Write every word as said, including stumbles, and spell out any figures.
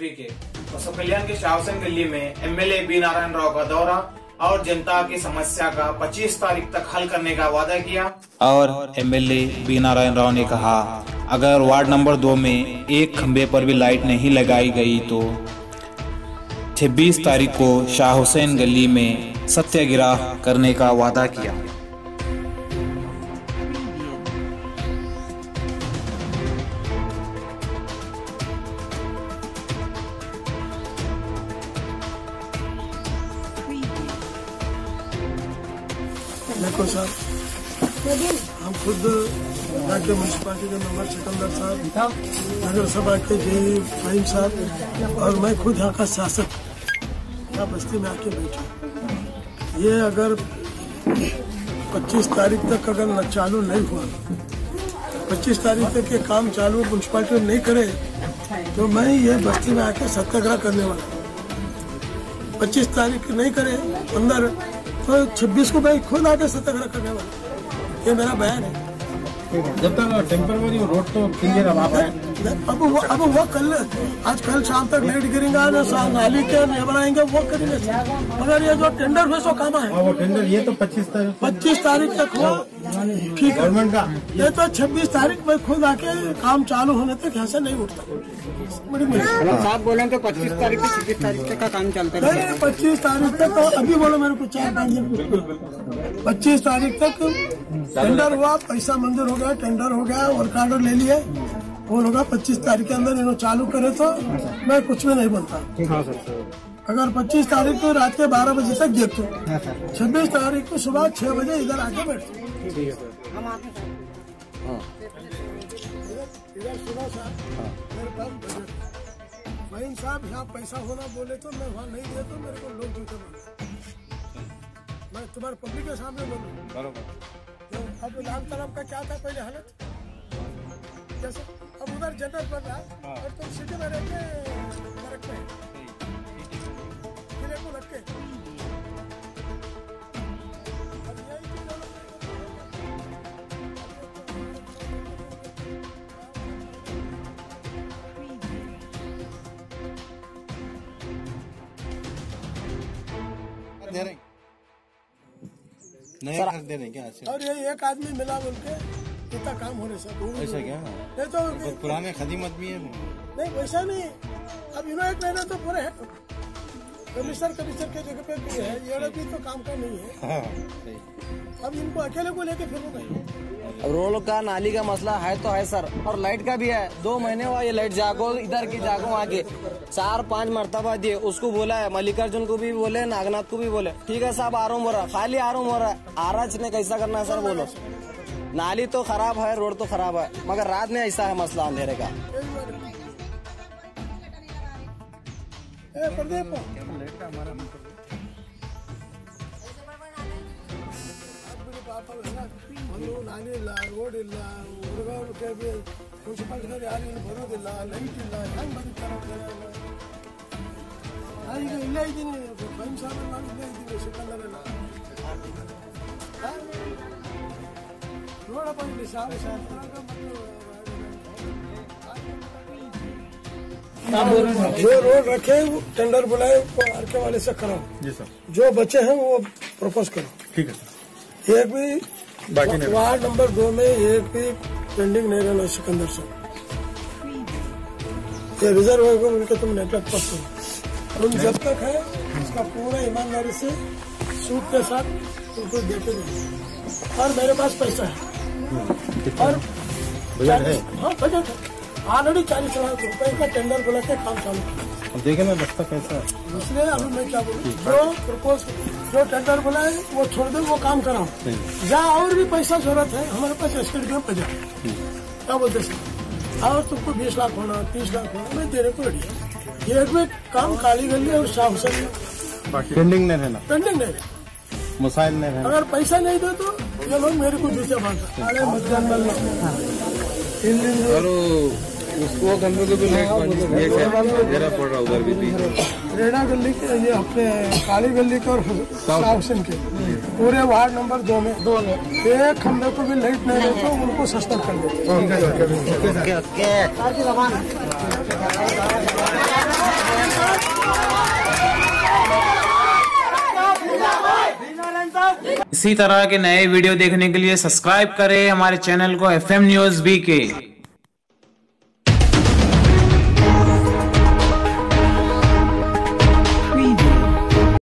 कस्बे के बसव कल्याण के शाह हुसैन गली में एमएलए बी नारायण राव का दौरा और जनता की समस्या का पच्चीस तारीख तक हल करने का वादा किया। और एमएलए बी नारायण राव ने कहा, अगर वार्ड नंबर दो में एक खंबे पर भी लाइट नहीं लगाई गई तो छब्बीस तारीख को शाह हुसैन गली में सत्याग्रह करने का वादा किया। देखो सर, हम खुद राज्य म्यूनसिपालिटी के मेंबर सिकंदर साहब, नगर सभा के जे फाइम साहब और मैं खुद यहाँ का शासक यहाँ बस्ती में आके बैठा। ये अगर पच्चीस तारीख तक अगर न चालू नहीं हुआ, पच्चीस तारीख तक ये काम चालू म्यूनसिपालिटी नहीं करे तो मैं ये बस्ती में आके सत्याग्रह करने वाला। पच्चीस तारीख नहीं करे अंदर तो छब्बीस को मैं खुद आके सत्याग्रह करने वाला। ये मेरा बयान है। जब तक टेम्पररी रोड तो क्लियर अब आप अब वो अब वो कल आज कल शाम तक लाइट गिरेगा ना, नाली के नहीं बनाएंगे, वो करेंगे। मगर ये जो टेंडर हुए सो काम है, वो टेंडर ये तो पच्चीस तारीख पच्चीस तारीख तक हो, ठीक है गवर्नमेंट का। ये तो छब्बीस तारीख में खुद आके काम चालू होने तक यहाँ से नहीं उठता। बड़ी मुश्किल साहब बोले तो पच्चीस तारीख से छब्बीस तारीख तक का काम चलता है। पच्चीस तारीख तक तो अभी बोलो मेरे को चार पाँच दिन, पच्चीस तारीख तक टेंडर हुआ, पैसा मंजूर हो गया, टेंडर हो गया, वर्क ऑर्डर ले लिए, वो लोग पच्चीस तारीख के अंदर इन्होंने चालू करे तो मैं कुछ भी नहीं बोलता। अगर पच्चीस तारीख को रात के बारह बजे तक देखो, छब्बीस तारीख को सुबह छह बजे इधर आके बैठो। इधर सुनो साहब, मेरे पास बजट भाई साहब, यहाँ पैसा होना बोले तो मैं वहाँ नहीं दे तो मेरे को लोग जूते मांगे। मैं तुम्हारे पब्लिक के सामने बोलूँ। अब लाल तरफ का क्या था पहले हालत, जैसे अब उधर जनरल बन रहा है और तुम सिटी में रह के रखते हैं को रख के। दे रहे नया घर दे रहे क्या? और ये एक आदमी मिला बोल के इतना काम होने से ऐसा क्या? नहीं तो, तो पुराने खदीम आदमी है। नहीं वैसा नहीं, अब इन्होंने एक महीना तो पूरे है कमिश्नर कमिश्नर के जगह पे भी है, ये भी तो काम का नहीं है। हाँ, अब इनको अकेले को लेके फिर वो रोड का नाली का मसला है तो है सर, और लाइट का भी है। दो महीने हुआ ये लाइट जागो इधर की जागो आगे चार पांच मरतबा दिए, उसको बोला है, मल्लिकार्जुन को भी बोले, नागनाथ को भी बोले, ठीक है साहब आ रहा हूँ बोल रहा, खाली आ रहा हूँ बोल रहा, आराज ने कैसा करना है सर बोलो। नाली तो खराब है, रोड तो खराब है, मगर रात में ऐसा है मसला अंधेरे का। ನಾಲಿ ಇಲ್ಲ, ರೋಡ್ ಇಲ್ಲ, ಹುಡುಗರಿಗೆ ಮುನ್ಸಿಪಾಲಿಟಿ ಯಾರು ಬರೋದಿಲ್ಲ, ಲೈಟ್ ಇಲ್ಲ, ಹೆಂಗ್ ಬದುಕ್ತಾರೆ? ಈಗ ಇಲ್ಲೇ ಇದ್ದೀನಿ, ಫೈನ್ ಸಾಹೇಬ್ ನಾನು ಇಲ್ಲೇ ಇದ್ದೀನಿ ಸಿಕಂದರೆಲ್ಲ ನೋಡಪ್ಪ ಇಲ್ಲಿ ಸಾಲ जो रोड रखे वो टेंडर बुलाए आर के वाले से कराओ जी सर, जो बचे हैं वो प्रपोज करो। ठीक है सर। एक भी बाकी नहीं, वार्ड नंबर दो में एक भी पेंडिंग नहीं रहना सिकंदर से। ये रिजर्व होगा उनके तुम नेटवर्क पर सुनो, उन जब तक है उसका पूरा ईमानदारी से सूट के साथ उनको देते नहीं। और मेरे पास पैसा है और बजट है, हाँ बजट है, ऑलरेडी चालीस लाख रुपए का टेंडर बुला के काम चालू किया। देखे ना रास्ता कैसा है, इसलिए अभी मैं क्या बोलूँ, जो प्रपोज जो टेंडर बुलाए वो छोड़ दे, वो काम कराओ। जहाँ और भी पैसा जरूरत है हमारे पास एस्टेट में बजट, क्या बोलते सर, और तुमको बीस लाख होना, तीस लाख होना, मैं देने को रेडी है। ये एक में काम काली गली और शाह हुसैन पेंडिंग नहीं रहना, पेंडिंग नहीं रहना, मुसाइल नहीं रहना। अगर पैसा नहीं दे तो ये लोग मेरे को जूते बांधते अरे मतदान उसको घंटों के भी घेरा पड़ रहा उधर भी रेडा गली के, ये अपने काली गली के और शाह हुसैन के पूरे वार्ड नंबर दो में दो में एक खंबे को भी लाइट नहीं रहता तो उनको सस्ता कर देते। इसी तरह के नए वीडियो देखने के लिए सब्सक्राइब करें हमारे चैनल को एफ एम न्यूज़ बी के।